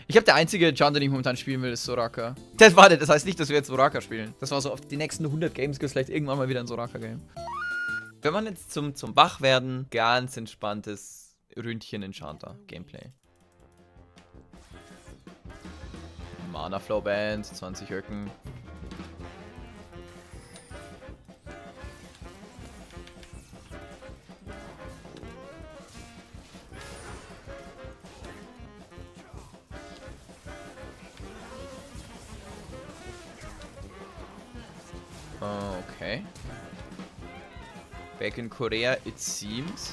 Ich habe der einzige Enchanter, den ich momentan spielen will, ist Soraka. Das heißt nicht, dass wir jetzt Soraka spielen. Das war so auf die nächsten 100 Games, gibt es vielleicht irgendwann mal wieder ein Soraka-Game. Wenn man jetzt zum Wachwerden, ganz entspanntes Ründchen-Enchanter-Gameplay. Mana Flow Band, 20 Öcken. Okay. Back in Korea, it seems.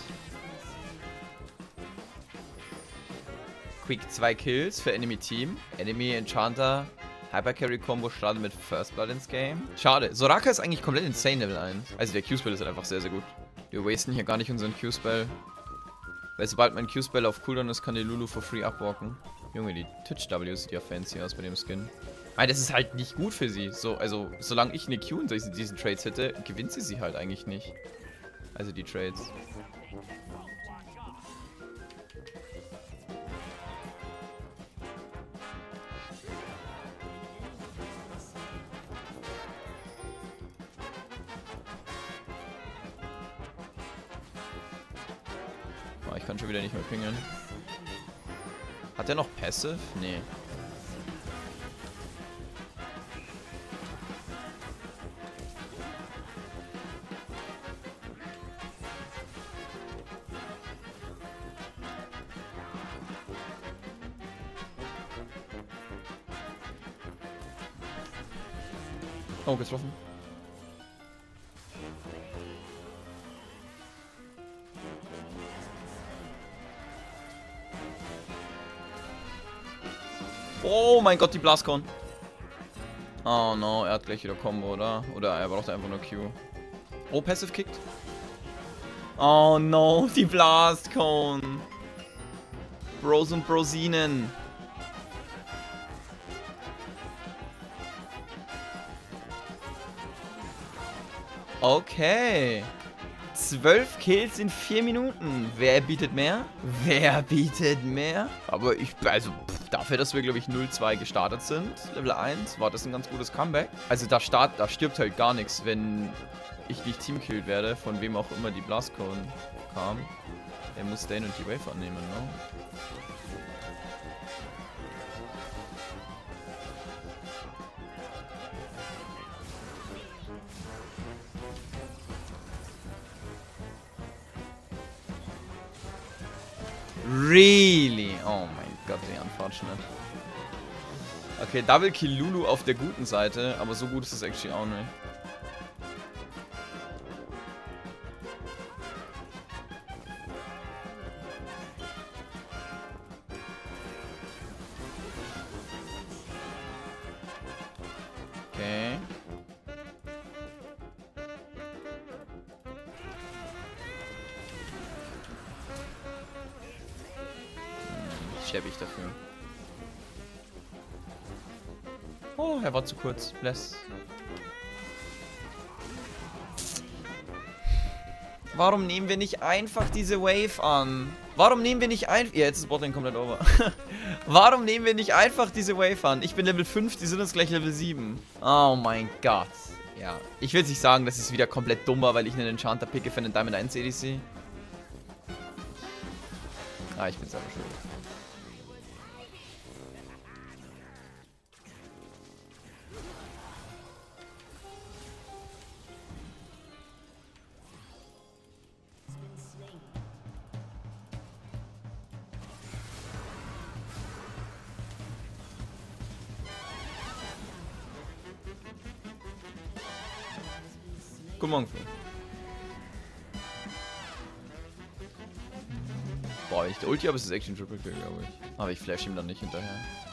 Quick 2 Kills für Enemy Team. Enemy Enchanter Hypercarry Combo startet mit First Blood ins Game. Schade. Soraka ist eigentlich komplett insane Level 1. Also der Q-Spell ist halt einfach sehr, sehr gut. Wir wasten hier gar nicht unseren Q-Spell. Weil sobald mein Q-Spell auf Cooldown ist, kann die Lulu for free abwalken. Junge, die Twitch-W sieht ja fancy aus bei dem Skin. Nein, das ist halt nicht gut für sie. Also, solange ich eine Q in diesen Trades hätte, gewinnt sie halt eigentlich nicht. Also die Trades. Oh, ich kann schon wieder nicht mehr pingen. Hat er noch Passive? Nee. Oh, getroffen. Oh mein Gott, die Blastcon. Oh no, er hat gleich wieder Combo, oder? Oder er braucht einfach nur Q. Oh, Passive kickt. Oh no, die Blastcon. Bros und Brosinen. Okay. 12 Kills in 4 Minuten. Wer bietet mehr? Wer bietet mehr? Aber also dafür, dass wir, glaube ich, 0-2 gestartet sind, Level 1, war das ein ganz gutes Comeback. Also da stirbt halt gar nichts, wenn ich nicht teamkillt werde, von wem auch immer die Blastcone kam. Er muss Stain und die Wave annehmen, ne? Really? Oh mein Gott, die Unfortunate. Okay, Double Kill Lulu auf der guten Seite, aber so gut ist es actually auch nicht. Okay. Schäbig dafür. Oh, er war zu kurz. Bless. Warum nehmen wir nicht einfach diese Wave an? Warum nehmen wir nicht einfach... Ja, jetzt ist Botlane komplett over. Warum nehmen wir nicht einfach diese Wave an? Ich bin Level 5, die sind uns gleich Level 7. Oh mein Gott. Ja, ich will nicht sagen, dass es wieder komplett dumm war, weil ich einen Enchanter picke für einen Diamond 1 ADC. Ah, ich bin selber schuld. Come on. Boah, ich der Ulti habe, ist es echt ein Triple Kill, glaube ich. Aber ich flash ihm dann nicht hinterher.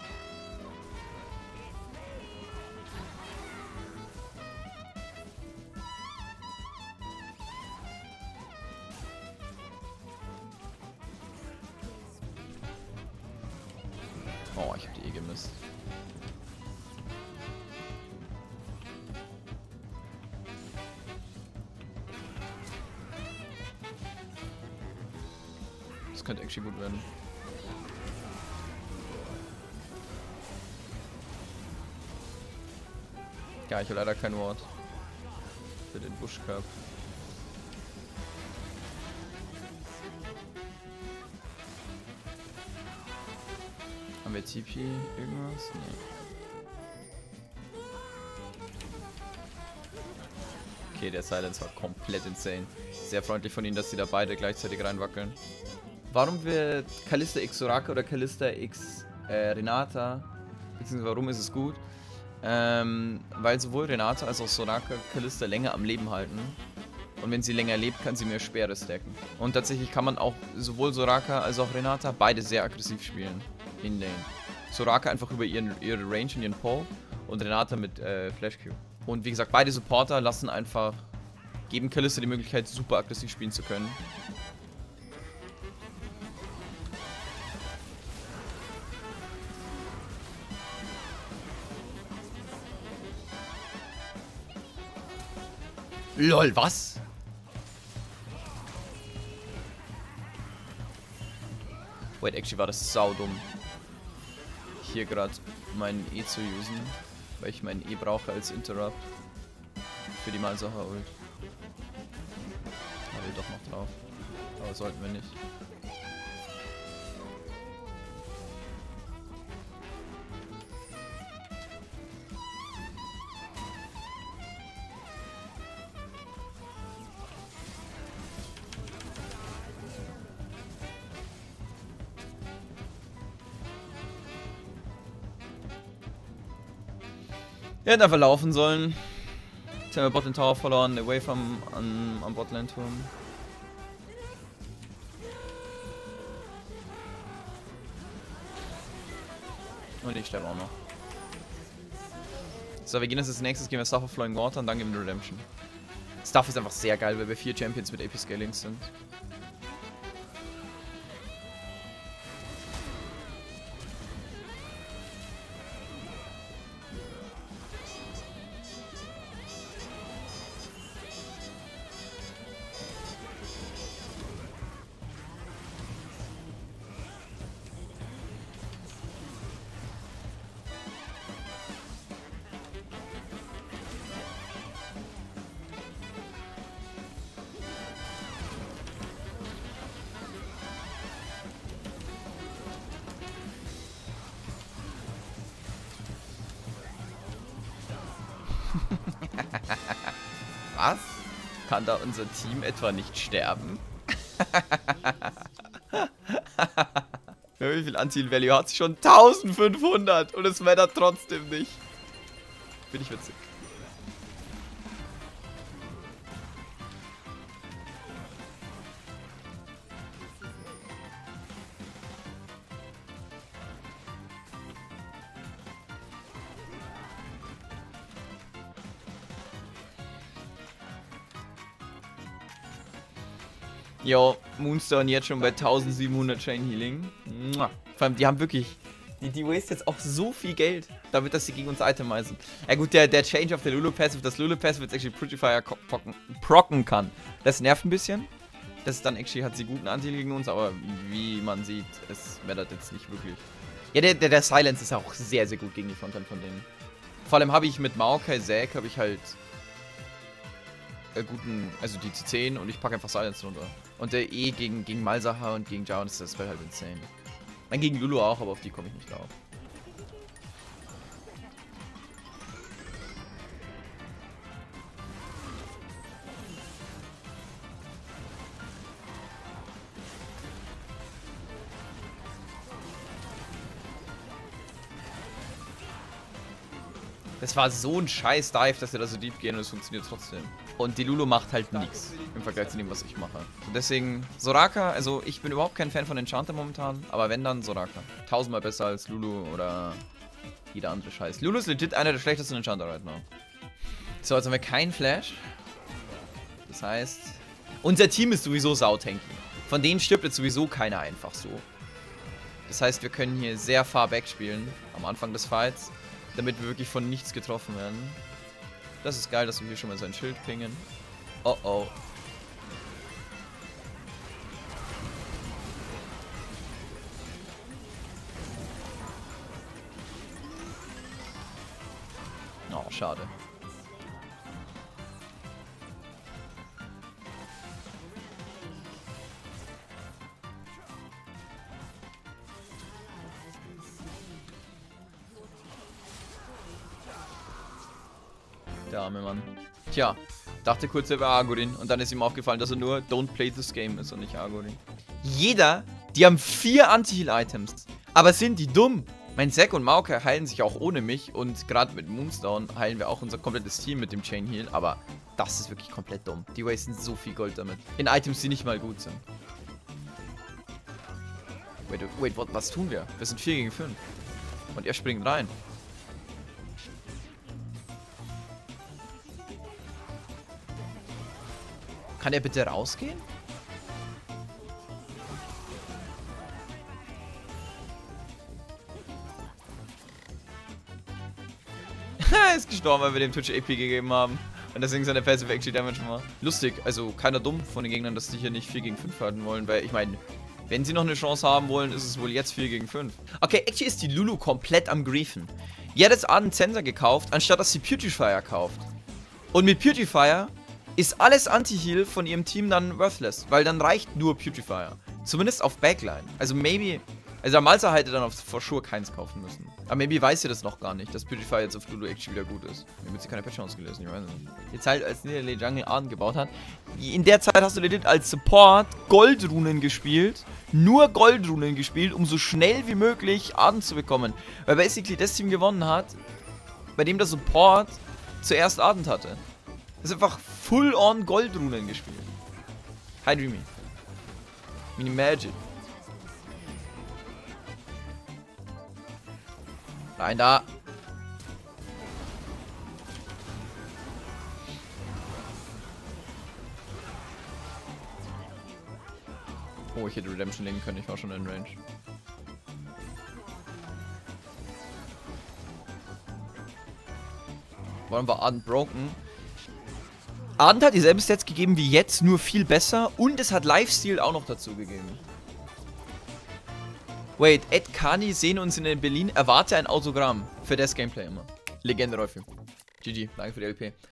Oh, ich habe die eh gemisst. Das könnte actually gut werden. Ja, ich habe leider kein Wort für den Buschcup. Haben wir TP? Irgendwas? Nee. Okay, der Silence war komplett insane. Sehr freundlich von ihnen, dass sie da beide gleichzeitig reinwackeln. Warum wird Kalista X Soraka oder Kalista X Renata, beziehungsweise warum ist es gut? Weil sowohl Renata als auch Soraka Kalista länger am Leben halten. Und wenn sie länger lebt, kann sie mehr Speere stacken. Und tatsächlich kann man auch sowohl Soraka als auch Renata beide sehr aggressiv spielen. In Lane. Soraka einfach über ihre Range und ihren Poke und Renata mit Flash Q. Und wie gesagt, beide Supporter lassen einfach, geben Kalista die Möglichkeit, super aggressiv spielen zu können. LOL, was? Wait, actually war das saudumm, hier gerade meinen E zu usen, weil ich meinen E brauche als Interrupt für die Malsacher Ult. Da will doch noch drauf, aber sollten wir nicht. Wir hätten einfach laufen sollen. Jetzt haben wir Botlane Tower verloren, away from am Botlane Turm. Und ich sterbe auch noch. So, wir gehen jetzt als nächstes, gehen wir Stuff of Flowing Water und dann gehen wir Redemption. Stuff ist einfach sehr geil, weil wir 4 Champions mit AP Scalings sind. Was? Kann da unser Team etwa nicht sterben? Wie viel Anziel-Value hat sie schon? 1500 und es mattert trotzdem nicht. Finde ich witzig. Jo, Moonstone jetzt schon bei 1700 Chain Healing. Vor allem, die haben wirklich... Die waste jetzt auch so viel Geld, damit, dass sie gegen uns itemisen. Ja gut, der Change auf der Lulu Passive, das Lulu Passive jetzt actually Prettyfire procken kann. Das nervt ein bisschen. Das dann actually hat sie guten Anteil gegen uns, aber wie man sieht, es mattert jetzt nicht wirklich. Ja, der Silence ist auch sehr, sehr gut gegen die Frontend von denen. Vor allem habe ich mit Maokai Zack habe ich halt guten, also die C10 und ich packe einfach Silence runter. Und der E gegen Malzahar und gegen Jarvan, das wäre halt insane. Dann gegen Lulu auch, aber auf die komme ich nicht drauf. Das war so ein scheiß Dive, dass wir da so deep gehen und es funktioniert trotzdem. Und die Lulu macht halt nichts im Vergleich zu dem, was ich mache. Und deswegen, Soraka, also ich bin überhaupt kein Fan von Enchanter momentan, aber wenn dann Soraka. 1000-mal besser als Lulu oder jeder andere Scheiß. Lulu ist legit einer der schlechtesten Enchanter right now. So, jetzt haben wir keinen Flash. Das heißt, unser Team ist sowieso sautanky. Von denen stirbt jetzt sowieso keiner einfach so. Das heißt, wir können hier sehr far back spielen am Anfang des Fights, damit wir wirklich von nichts getroffen werden. Das ist geil, dass wir hier schon mal so ein Schild pingen. Oh oh. Oh, schade. Der arme Mann. Tja, dachte kurz, er wäre Argorin. Und dann ist ihm aufgefallen, dass er nur Don't Play This Game ist und nicht Argorin. Die haben 4 Anti-Heal-Items. Aber sind die dumm? Mein Zack und Maokai heilen sich auch ohne mich. Und gerade mit Moonstone heilen wir auch unser komplettes Team mit dem Chain Heal. Aber das ist wirklich komplett dumm. Die wasten so viel Gold damit. In Items, die nicht mal gut sind. Wait, was tun wir? Wir sind 4 gegen 5. Und er springt rein. Kann er bitte rausgehen? Er ist gestorben, weil wir dem Twitch AP gegeben haben. Und deswegen seine Passive Actually Damage macht. Lustig, also keiner dumm von den Gegnern, dass die hier nicht 4 gegen 5 halten wollen. Weil ich meine, wenn sie noch eine Chance haben wollen, ist es wohl jetzt 4 gegen 5. Okay, actually ist die Lulu komplett am Griefen. Die hat jetzt einen Sensor gekauft, anstatt dass sie Beautifier kauft. Und mit Beautifier ist alles Anti-Heal von ihrem Team dann worthless. Weil dann reicht nur Beautifier. Zumindest auf Backline. Also maybe... Also Amalza hätte dann auf for sure keins kaufen müssen. Aber maybe weiß sie das noch gar nicht, dass Beautifier jetzt auf Lulu actually wieder gut ist. Maybe hat sie keine Patch-Chance gelesen, ich weiß nicht. Die Zeit, als Nidalee Jungle Arden gebaut hat. In der Zeit hast du legit als Support Goldrunen gespielt. Nur Goldrunen gespielt, um so schnell wie möglich Arden zu bekommen. Weil basically das Team gewonnen hat, bei dem der Support zuerst Arden hatte. Das ist einfach full-on Goldrunen gespielt. Hi Dreamy. Mini Magic. Rein da. Oh, ich hätte Redemption legen können, ich war schon in Range. Wollen wir Ardent broken? Ardent hat dieselben Stats gegeben wie jetzt, nur viel besser. Und es hat Lifesteal auch noch dazu gegeben. Wait, Ed Kani sehen uns in Berlin. Erwarte ein Autogramm für das Gameplay immer. Legende, Rolfi. GG, danke für die LP.